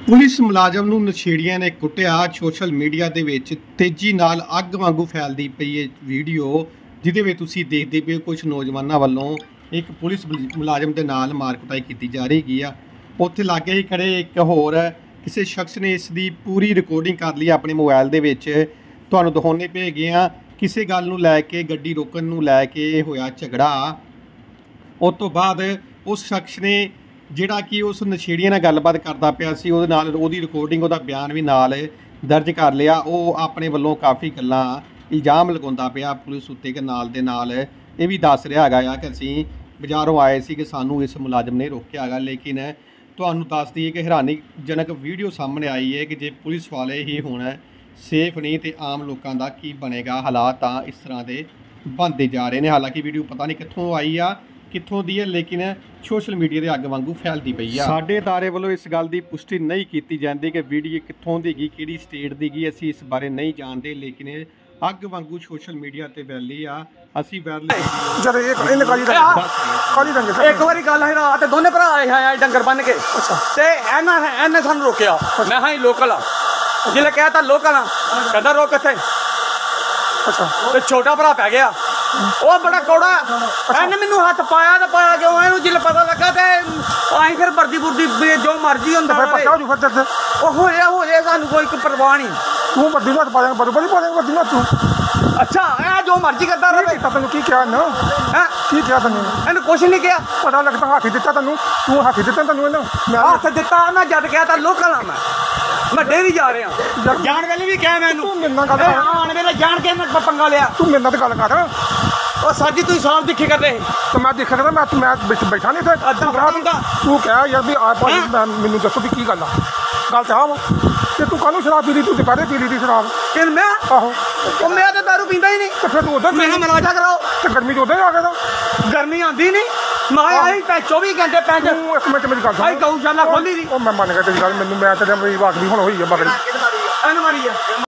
Police ਮੁਲਾਜ਼ਮ ਨੂੰ ਨਸ਼ੇੜੀਆਂ ਨੇ ਕੁੱਟਿਆ। ਸੋਸ਼ਲ ਮੀਡੀਆ ਦੇ ਵਿੱਚ ਤੇਜ਼ੀ ਨਾਲ ਅੱਗ ਵਾਂਗੂ ਫੈਲਦੀ ਪਈ ਹੈ ਵੀਡੀਓ, ਜਿਹਦੇ ਵਿੱਚ ਤੁਸੀਂ ਦੇਖਦੇ ਪਏ ਕੁਝ ਨੌਜਵਾਨਾਂ ਵੱਲੋਂ ਇੱਕ ਪੁਲਿਸ ਮੁਲਾਜ਼ਮ ਦੇ ਨਾਲ ਮਾਰ ਕੁਟਾਈ ਕੀਤੀ ਜਾ ਰਹੀ ਆ। ਉੱਥੇ ਲਾਗੇ ਹੀ ਖੜੇ ਇੱਕ ਹੋਰ ਕਿਸੇ ਸ਼ਖਸ ਨੇ ਇਸ ਦੀ ਪੂਰੀ ਰਿਕਾਰਡਿੰਗ ਕਰ ਲਈ ਆਪਣੇ ਮੋਬਾਈਲ ਦੇ ਵਿੱਚ। ਤੁਹਾਨੂੰ ਦਿਖਾਉਣੇ ਪਏ ਹੈਗੇ ਆ ਕਿਸੇ ਗੱਲ ਨੂੰ ਲੈ ਕੇ, ਗੱਡੀ ਰੋਕਣ ਨੂੰ ਲੈ ਕੇ ਹੋਇਆ ਝਗੜਾ। ਉਸ ਤੋਂ ਬਾਅਦ ਉਸ ਸ਼ਖਸ ਨੇ ਜਿਹੜਾ ਕਿ ਉਸ ਨਸ਼ੇੜੀਆਂ ਨਾਲ ਗੱਲਬਾਤ ਕਰਦਾ ਪਿਆ ਸੀ, ਉਹਦੇ ਨਾਲ ਉਹਦੀ ਰਿਕਾਰਡਿੰਗ, ਉਹਦਾ ਬਿਆਨ ਵੀ ਨਾਲ ਦਰਜ ਕਰ ਲਿਆ। ਉਹ ਆਪਣੇ ਵੱਲੋਂ ਕਾਫੀ ਗੱਲਾਂ ਇਲਜ਼ਾਮ ਲਗਾਉਂਦਾ ਪਿਆ ਪੁਲਿਸ ਉੱਤੇ ਕਿ ਨਾਲ ਦੇ ਨਾਲ ਇਹ ਵੀ ਦੱਸ ਰਿਹਾ ਹੈਗਾ ਕਿ ਅਸੀਂ ਬਾਜ਼ਾਰੋਂ ਆਏ ਸੀ ਕਿ ਸਾਨੂੰ ਇਸ ਮੁਲਾਜ਼ਮ ਨੇ ਰੋਕਿਆ ਹੈਗਾ। ਲੇਕਿਨ ਤੁਹਾਨੂੰ ਦੱਸ ਦਈਏ ਕਿ ਹੈਰਾਨੀਜਨਕ ਵੀਡੀਓ ਸਾਹਮਣੇ ਆਈ ਹੈ ਕਿ ਜੇ ਪੁਲਿਸ ਵਾਲੇ ਹੀ ਹੁਣ ਸੇਫ ਨਹੀਂ ਤੇ ਆਮ ਲੋਕਾਂ ਦਾ ਕੀ ਬਣੇਗਾ। ਹਾਲਾਤ ਤਾਂ ਇਸ ਤਰ੍ਹਾਂ ਦੇ ਬਣਦੇ ਜਾ ਰਹੇ ਨੇ। ਹਾਲਾਂਕਿ ਵੀਡੀਓ ਪਤਾ ਨਹੀਂ ਕਿੱਥੋਂ ਆਈ ਆ, ਕਿੱਥੋਂ ਦੀ ਹੈ, ਲੇਕਿਨ ਸੋਸ਼ਲ ਮੀਡੀਆ ਦੇ ਅੱਗ ਵਾਂਗੂ ਫੈਲਦੀ ਪਈ ਆ। ਸਾਡੇ ਅਦਾਰੇ ਵੱਲੋਂ ਇਸ ਗੱਲ ਦੀ ਪੁਸ਼ਟੀ ਨਹੀਂ ਕੀਤੀ ਜਾਂਦੀ ਕਿ ਵੀਡੀਓ ਕਿੱਥੋਂ ਦੀ ਗਈ, ਕਿਹੜੀ ਸਟੇਟ ਦੀ ਗਈ, ਅਸੀਂ ਇਸ ਬਾਰੇ ਨਹੀਂ ਜਾਣਦੇ। ਲੇਕਿਨ ਅੱਗ ਵਾਂਗੂ ਸੋਸ਼ਲ ਮੀਡੀਆ ਤੇ ਫੈਲੀ ਆ। ਅਸੀਂ ਵਾਇਰਲ ਜਦ ਇੱਕ ਵਾਰੀ ਗੱਲ ਹੈ ਰਾਤ ਦੋਨੇ ਭਰਾ ਆਏ ਡੰਗਰ ਬੰਨ ਕੇ ਤੇ ਇਹਨੇ ਸਾਨੂੰ ਰੋਕਿਆ। ਮੈਂ ਹਾਂ ਲੋਕਲ ਆ, ਜਿਲੇ ਕਹਿਤਾ ਲੋਕਲ ਆ, ਕਹਿੰਦਾ ਰੋਕ ਇੱਥੇ। ਤੇ ਛੋਟਾ ਭਰਾ ਪੈ ਗਿਆ, ਉਹ ਬੜਾ ਕੌੜਾ, ਇਹਨੇ ਮੈਨੂੰ ਹੱਥ ਪਾਇਆ ਤੇ ਪਾਇਆ ਕਿਉਂ? ਇਹਨੂੰ ਜਿਲੇ ਪਤਾ ਲੱਗਾ ਤੇ ਆਈ ਫਿਰ ਵਰਦੀ ਬੁਰਦੀ ਜੋ ਮਰਜ਼ੀ ਹੁੰਦਾ ਉਹ ਹੋ ਜਾਏ ਸਾਨੂੰ ਕੋਈ ਪਰਵਾਹ ਨਹੀਂ। ਤੂੰ ਵੱਡੀ ਮਤ ਪਾਇਆ, ਬੜੀ ਪਾਇਆ ਵੱਡੀ ਮਤ ਤੂੰ। ਅੱਛਾ ਇਹ ਜੋ ਮਰਜ਼ੀ ਕਰਦਾ ਰਹੇ। ਤੈਨੂੰ ਕੀ ਕਿਹਾ ਨਾ? ਕੀ ਕਿਹਾ ਤੈਨੂੰ? ਇਹਨੂੰ ਕੁਛ ਨਹੀਂ ਕਿਹਾ। ਪਤਾ ਲੱਗਦਾ ਹੱਥ ਦਿੱਤਾ ਤੈਨੂੰ, ਤੂੰ ਹੱਥ ਦਿੱਤਾ ਤੈਨੂੰ ਇਹਨੂੰ? ਹੱਥ ਦਿੱਤਾ ਨਾ, ਜਦ ਕਿਹਾ ਤਾਂ ਲੋਕਲ ਆ ਮੈਂ ਡੇਰੀ ਜਾ ਰਿਹਾ। ਜਾਣ ਵੇਲੇ ਵੀ ਕਿਹਾ ਮੈਨੂੰ, ਤੂੰ ਮੇਰੇ ਨਾਲ ਗੱਲ ਕਰ। ਆਉਣ ਵੇਲੇ ਜਾਣ ਕੇ ਮੈਂ ਪੰਗਾ ਲਿਆ। ਤੂੰ ਮੇਰੇ ਨਾਲ ਤੇ ਗੱਲ ਕਰ। ਉਹ ਸਾਡੀ ਤੁਸੀਂ ਸਾਫ ਦਿਖੇ ਕਰਦੇ ਤੇ ਮੈਂ ਦੇਖਿਆ ਕਰਦਾ, ਮੈਂ ਵਿੱਚ ਬੈਠਾ ਨਹੀਂ ਤੇ ਤੂੰ ਕਹਿ ਯਾਰ ਵੀ ਆ ਮੈਨੂੰ ਦੱਸੋ ਵੀ ਕੀ ਗੱਲ ਆ। ਗੱਲ ਤਾਂ ਆ ਵਾ ਤੇ ਤੂੰ ਕਾਹਨੂੰ ਸ਼ਰਾਬ ਪੀ ਲਈ? ਤੂੰ ਦੁਪਹਿਰੇ ਪੀ ਲਈ ਦੀ ਸ਼ਰਾਬ? ਕਿ ਮੈਂ ਆਹੋ, ਉਹ ਮੈਂ ਤਾਂ ਦਾਰੂ ਪੀਂਦਾ ਹੀ ਨਹੀਂ। ਤੇ ਫਿਰ ਤੂੰ ਉਧਰ ਮੈਨੂੰ ਮਲਾਜਾ ਕਰਾਓ ਤੇ ਗਰਮੀ ਚ ਉਧਰ ਆ ਗਿਆ। ਗਰਮੀ ਆਉਂਦੀ ਨਹੀਂ, ਮੈਂ ਆਈ 24 ਘੰਟੇ ਪੈਂਚ। ਤੂੰ ਇੱਕ ਮਿੰਟ ਮੇਰੀ ਗੱਲ ਸੁਣ। ਗਊਸ਼ਾਲਾ ਖੋਲੀ ਦੀ। ਉਹ ਮੈਂ ਮੰਨ ਗਿਆ ਤੇਰੀ ਗੱਲ, ਮੈਨੂੰ ਮੈਂ ਤੇਰੇ ਮੇਰੀ ਵਾਕ ਵੀ ਹੁਣ ਹੋਈ ਆ ਮਗਰ ਇਹਨੂੰ ਮਾਰੀ ਆ।